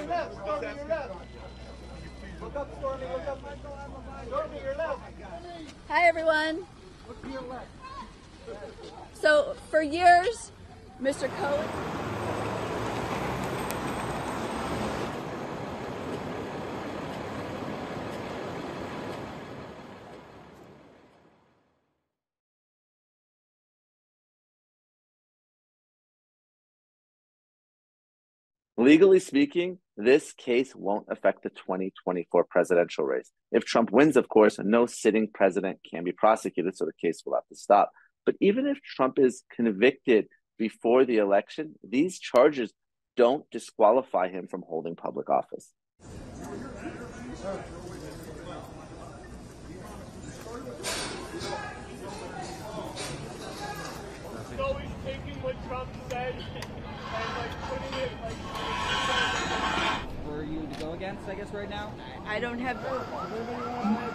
your left. Stormy, your left. Look up, Stormy. Look up. Stormy, your left. Hi, everyone. Look to your left. So, for years, Mr. Cohen. Legally speaking, this case won't affect the 2024 presidential race. If Trump wins, of course, no sitting president can be prosecuted, so the case will have to stop. But even if Trump is convicted before the election, these charges don't disqualify him from holding public office. So he's taking what Trump said and putting it for you to go against, I guess, right now? I don't have.